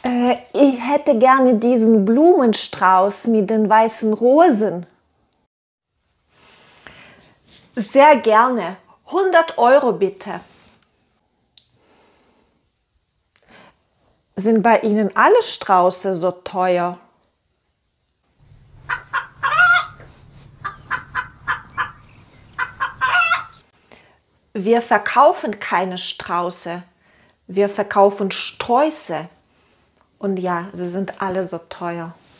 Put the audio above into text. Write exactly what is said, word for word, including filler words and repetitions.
Äh, ich hätte gerne diesen Blumenstrauß mit den weißen Rosen. Sehr gerne. hundert Euro bitte. Sind bei Ihnen alle Strauße so teuer? Wir verkaufen keine Strauße. Wir verkaufen Sträuße. Und ja, sie sind alle so teuer.